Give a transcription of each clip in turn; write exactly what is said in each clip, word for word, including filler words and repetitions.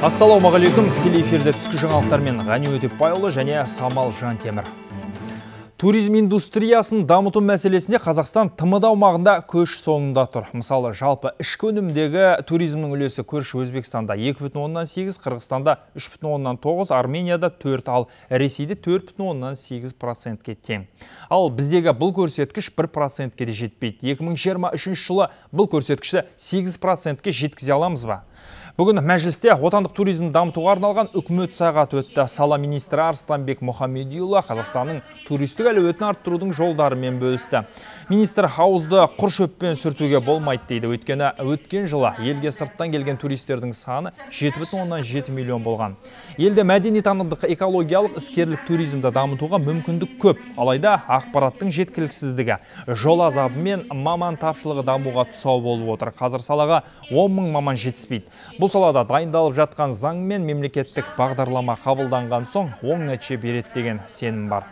Ассалаумағалейкум, тікелей эфирде түскі жаңалықтармен Ғани Өтепбайұлы және Самал Жантемір. Туризм индустриясын дамыту мәселесінде Қазақстан тмд аумағында көш соңында тұр. Мысалы, жалпы ішкі өнімдегі туризмнің үлесі көрші Өзбекстанда екі бүтін оннан сегіз, Қырғызстанда үш бүтін оннан тоғыз, Арменияда төрт, ал Ресейде төрт бүтін оннан сегіз процентке тең. Ал біздегі бұл көрсеткіш бір процентке де жетпейді. екі мың жиырма үшінші жылы бұл көрсеткішті сегіз процентке жеткізе аламыз ба? Бүгін мәжілісте отандық туризм дамытуға арналған үкімет сағаты өтті. Сала министрі Арыстанбек Мұхамедиұлы Қазақстанның туристік әлеуетін арттырудың жолдарымен бөлісті. Министр хауызды құр шөппен сүртуге болмайды дейді. Өйткені өткен жылы елге сырттан келген туристердің саны жеті бүтін оннан жеті миллион болған. Елде мәдени танымдық экологиялық іскерлік туризмді дамытуға мүмкіндік көп. Алайда ақпараттың жеткіліксіздігі, жол азабы мен маман тапшылығы дамуға тұсау болып отыр. Қазір салаға он мың маман жетіспейді. Бұл салада дайындалып жатқан заң мен мемлекеттік бағдарлама қабылданған соң оң нәтиже береді деген сенім бар.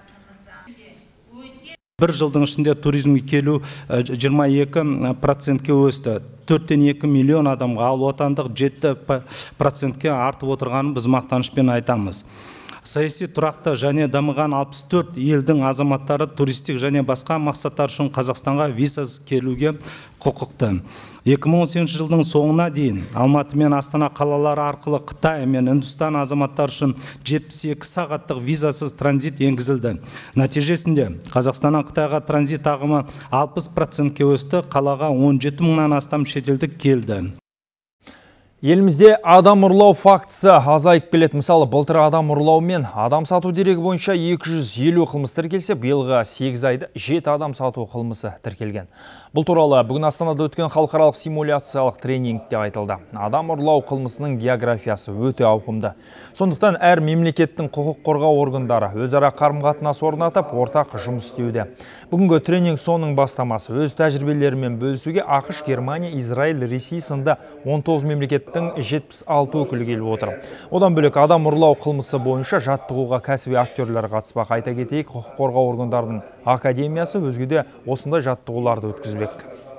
Бір жылдың ішінде туризмге келу жиырма екі процентке өсті. төрттен екі миллион адамға, ал отандық жеті процентке артып отырғанын біз мақтанышпен айтамыз. Саяси тұрақты және дамыған алпыс төрт елдің азаматтары туристік және басқа мақсаттар үшін Қазақстанға визасыз келуге құқықты. екі мың он сегізінші жылдың соңына дейін Алматы мен Астана қалалары арқылы Қытай мен Үндістан азаматтар үшін жетпіс екі сағаттық визасыз транзит енгізілді. Нәтижесінде Қазақстаннан Қытайға транзит ағымы алпыс процентке өсті, қалаға он жеті мыңнан астам шетелдік келді. Елімізде адам ұрлау фактісі азайып келеді. Мысалы, былтыр адам ұрлау мен адам сату дерегі бойынша екі жүз елу қылмыс тіркелсе, биылғы сегіз айда жеті адам сату қылмысы тіркелген. Бұл туралы бүгін Астанада өткен халықаралық симуляциялық тренингте айтылды. Адам ұрлау қылмысының географиясы өте ауқымды. Сондықтан әр мемлекеттің құқық қорғау органдары өзара қарым-қатынас орнатып, ортақ жұмыс істеуде. Бүгінгі тренинг соның бастамасы. Өз тәжірибелерімен бөлісуге ақш, Германия, Израиль, Ресей сынды он тоғыз мемлекеттің жетпіс алты өкілі келіп отыр. Одан бөлек адам ұрлау қылмысы бойынша жаттығуға кәсіби актерлер қатыспақ. Айта кетейік, құқық қорғау органдарының академиясы өзге де осындай жаттығуларды өткізбек.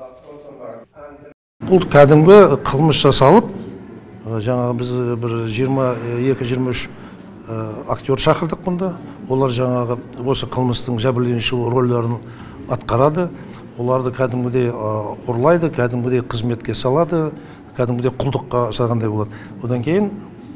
Бұл кәдімгі қылмыс жасалып, жаңағы біз бір жиырма екі жиырма үш актер шақырдық бұнда. Олар жаңағы осы қылмыстың жәбірленуші рөлдерін атқарады. Оларды кәдімгідей ұрлайды, кәдімгідей қызметке салады, кәдімгідей құлдыққа салғандай болады. Одан кейін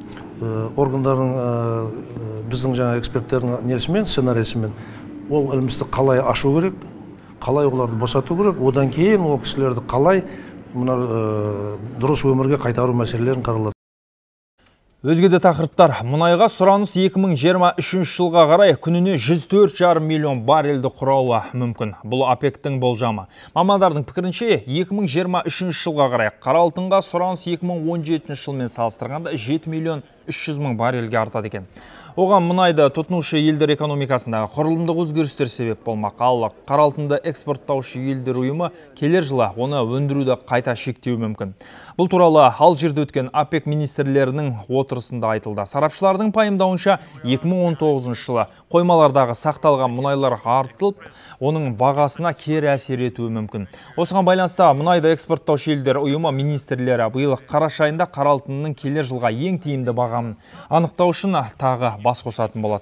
органдардың біздің жаңа эксперттердің несімен, сценарийсімен ол ілімісті қалай ашу керек, қалай оларды босату керек, одан кейін ол кісілерді қалай дұрыс өмірге қайтару мәселелерін қаралады. Өзгеде тақырыптар. Мұнайға сұраныс екі мың жиырма үшінші жылға қарай күніне жүз төрт жарым миллион баррельді құрауы мүмкін. Бұл ОПЕК-тің болжамы. Мамандардың пікірінше, екі мың жиырма үшінші жылға қарай қара алтынға сұраныс екі мың он жетінші жылмен салыстырғанда жеті миллион үш жүз мың баррельге артады екен. Оған мұнайды тұтынушы елдер экономикасындағы құрылымдық өзгерістер себеп болмақ. Ал қара алтынды экспорттаушы елдер ұйымы келер жылы оны өндіруді қайта шектеуі мүмкін. Бұл туралы Алжирде өткен ОПЕК министрлерінің отырысында айтылды. Сарапшылардың пайымдауынша екі мың он тоғызыншы жылы қоймалардағы сақталған мұнайлар артылып, оның бағасына кері әсер етуі мүмкін. Осыған байланысты мұнайды экспорттаушы елдер ұйымы министрлері биыл қараша айында қара алтынның келер жылға ең тиімді бағамын анықтау үшін тағы бас қосатын болады.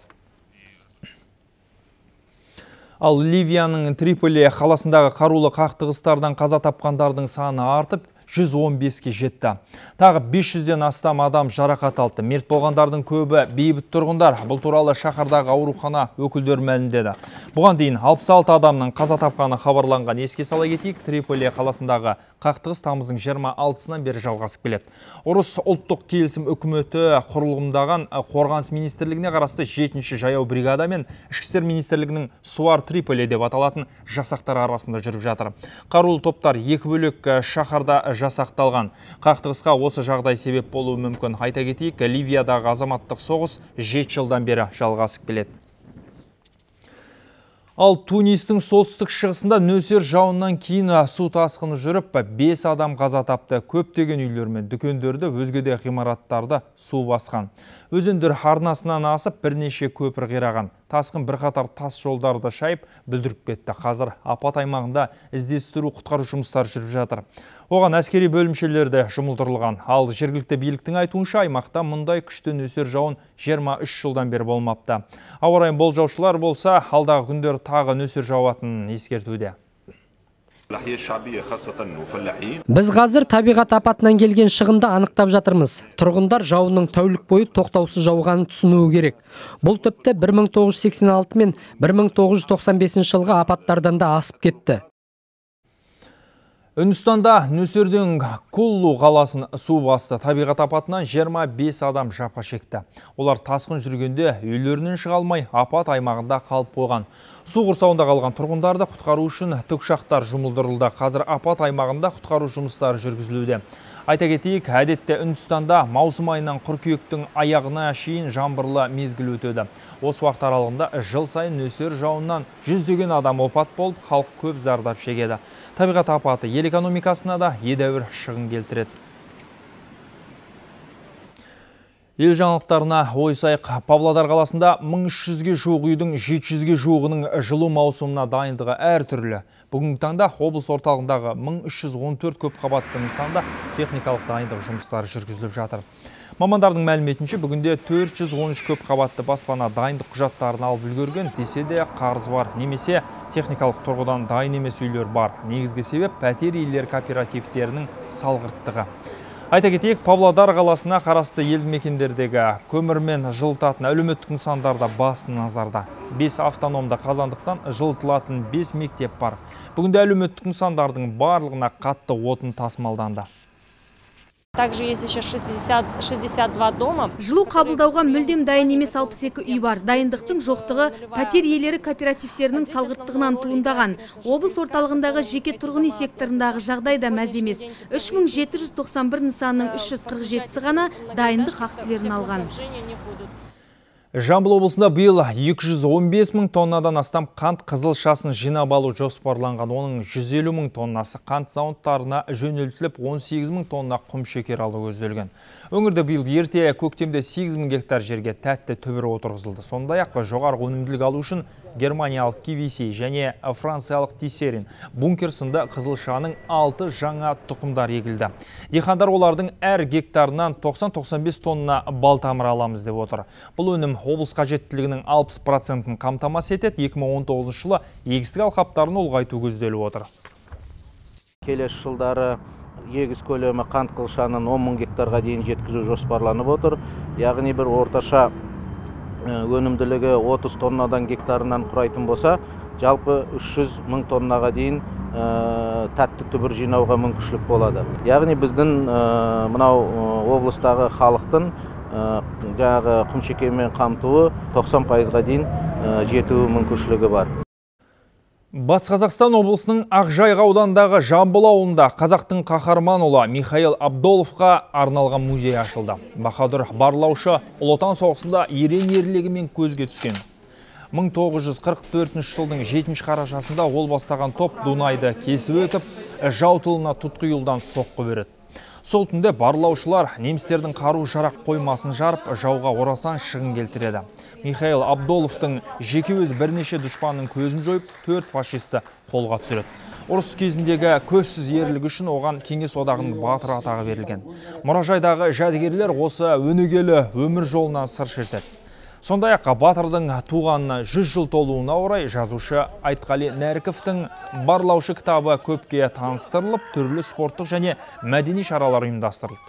Ал Ливияның Триполи қаласындағы қарулы қақтығыстардан қаза тапқандардың саны артып, жүз он беске жетті. Тағы бес жүзден астам адам жарақат алды. Мерт болғандардың көбі бейбіт тұрғындар. Бұл туралы шаһардағы аурухана өкілдері мәлімдеді. Бұған дейін алпыс алты адамның қаза тапқаны хабарланған. Еске сала кетейік, Триполи қаласындағы қақтығыс тамыздың жиырма алтысынан бері жалғасып келеді. Ұрыс ұлттық келісім үкіметі құрылымдаған қорғаныс министрлігіне қарасты жетінші жаяу бригада мен ішкі істер министрлігінің Суар Триполи деп аталатын жасақтар арасында жүріп жатыр. Қарулы топтар екі бөлек шаһарда жасақталған. Қақтығысқа осы жағдай себеп болуы мүмкін. Айта кетейік, Ливиядағы азаматтық соғыс жеті жылдан бері жалғасып келеді. Ал Тунистің солтүстік шығысында нөсер жауыннан кейін су тасқыны жүріп, бес адам қаза тапты. Көптеген үйлер мен дүкендерді, өзге де ғимараттарды су басқан. Өзендер арнасынан асып, бірнеше көпір қираған. Тасқын бірқатар тас жолдарды шайып, бүлдіріп кетті. Қазір апат аймағында іздестіру құтқару жұмыстары жүріп жатыр. Оған әскери бөлімшелерді жұмылдырылған. Ал жергілікті биліктің айтуынша аймақта мұндай күшті нөсер жауын жиырма үш жылдан бері болмапты. Ауа райын болжаушылар болса, алдағы күндер тағы нөсер жауатынын ескертуде. Біз қазір табиғат апатынан келген шығынды анықтап жатырмыз. Тұрғындар жауынның тәулік бойы тоқтаусыз жауғанын түсінуі керек. Бұл тіпті бір мың тоғыз жүз сексен алты мен бір мың тоғыз жүз тоқсан бесінші жылғы апаттардан да асып кетті. Үндістанда нөсердің Куллу қаласын су басты. Табиғат апатынан жиырма бес адам жапа шекті. Олар тасқын жүргенде үйлерінен шыға алмай апат аймағында қалып қойған. Су құрсауында қалған тұрғындарды құтқару үшін тікұшақтар жұмылдырылды. Қазір апат аймағында құтқару жұмыстары жүргізілуде. Айта кетейік, әдетте Үндістанда маусым айынан қыркүйектің аяғына шейін жаңбырлы мезгіл өтеді. Осы уақыт аралығында жыл сайын нөсер жауыннан жүздеген адам опат болып, халық көп зардап шегеді. Табиғат апаты ел экономикасына да едәуір шығын келтіреді. Ел жаңалықтарына ойсайық. Павлодар қаласында мың үш жүзге жуық үйдің жеті жүзге жуығының жылу маусымына дайындығы әр түрлі. Бүгінгі таңда облыс орталығындағы мың үш жүз он төрт көп қабатты нысанда техникалық дайындық жұмыстары жүргізіліп жатыр. Мамандардың мәліметінше бүгінде төрт жүз он үш көп қабатты баспана дайындық құжаттарын алып үлгерген, десе де қарыз бар, немесе техникалық тұрғыдан дайын емес үйлер бар. Негізгі себеп пәтер иелер кооперативтерінің салғырттығы. Айта кетейік, Павлодар қаласына қарасты елді мекендердегі көмірмен жылытатын әлеуметтік нысандарда басты назарда. бес автономды қазандықтан жылытылатын бес мектеп бар. Бүгінде әлеуметтік нысандардың барлығына қатты отын тасымалданды. Также есть еще шестьдесят, шестьдесят два дома. Жылу қабылдауға мүлдем дайын емес алпыс екі үй бар. Дайындықтың жоқтығы пәтер иелері кооперативтерінің салғырттығынан туындаған. Облыс орталығындағы жеке тұрғын үй секторындағы жағдай да мәз емес. үш мың жеті жүз тоқсан бір нысанның үш жүз қырық жетісі ғана дайындық актілерін алған. Жамбыл облысында биыл екі жүз он бес мың тоннадан астам қант қызылшасын жинап алу жоспарланған. Оның жүз елу мың тоннасы қант зауыттарына жөнелтіліп, он сегіз мың тонна құм шекер алу көзделген. Өңірде биыл ерте көктемде сегіз мың гектар жерге тәтті түбір отырғызылды. Сондай-ақ жоғарғы өнімділік алу үшін германиялық кивиси және франциялық тисерин, бункер сынды қызылшаның алты жаңа тұқымдар егілді. Дихандар олардың әр гектарынан тоқсан тоқсан бес тонна балтамыр аламыз деп отыр. Бұл өнім облыс қажеттілігінің алпыс процентін қамтамасыз етеді. екі мың он тоғызыншы жылы егістік алқаптарын ұлғайту көзделіп отыр. Келесі жылдары егіс көлемі қант қызылшаның он мың гектарға дейін жеткізу жоспарланып отыр. Яғни бір орташа өнімділігі отыз тоннадан гектарынан құрайтын болса, жалпы үш жүз мың тоннаға дейін тәтті түбір жинауға мүмкіншілік болады. Яғни біздің мынау облыстағы халықтың жаңағы құмшекермен қамтуы тоқсан пайызға дейін жетуі мүмкіншілігі бар. Батыс Қазақстан облысының Ақжайық аудандағы Жамбыл ауылында қазақтың қаһарман ұлы Михаил Абдоловқа арналған музей ашылды. Баһадүр барлаушы Ұлы Отан соғысында ерен ерлігімен көзге түскен. мың тоғыз жүз қырық төртінші жылдың жетінші қарашасында ол бастаған топ Дунайды кесіп өтіп, жау тылына тұтқиылдан соққы береді. Сол түнде барлаушылар немістердің қару-жарақ қоймасын жарып, жауға орасан шығын келтіреді. Михаил Абдоловтың жеке өз бірнеше дұшпанның көзін жойып, төрт фашисті қолға түсіреді. Ұрыс кезіндегі көзсіз ерлігі үшін оған Кеңес одағының батыры атағы берілген. Мұражайдағы жәдігерлер осы өнегелі өмір жолынан сыр шертеді. Сондай-ақ батырдың туғанына жүз жыл толуына орай жазушы Айтқали Нәріковтің барлаушы кітабы көпке таныстырылып, түрлі спорттық және мәдени шаралар ұйымдастырылды.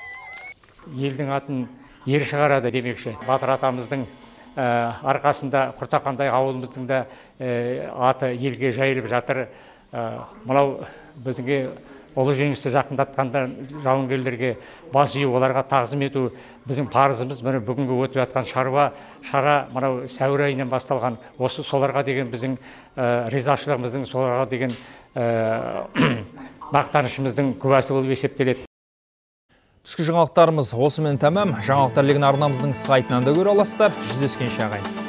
Елдің атын ер шығарады демекші. Батыр атамыздың арқасында Құртақандай ауылымыздың да аты елге жайылып жатыр. Мынау біздіңге ұлы жеңісті жақындатқанда жауынгерлерге бас ию, оларға тағзым ету біздің парызымыз. Міне бүгінгі өтіп жатқан шаруа шара мынау сәуір айынан басталған. Осы соларға деген біздің ризашылығымыздың, соларға деген мақтанышымыздың куәсі болып есептеледі. Түскі жаңалықтарымыз осымен тәмам. Жаңалықтар легін арнамыздың сайтынан да көре аласыздар. Жүздескенше ағайын.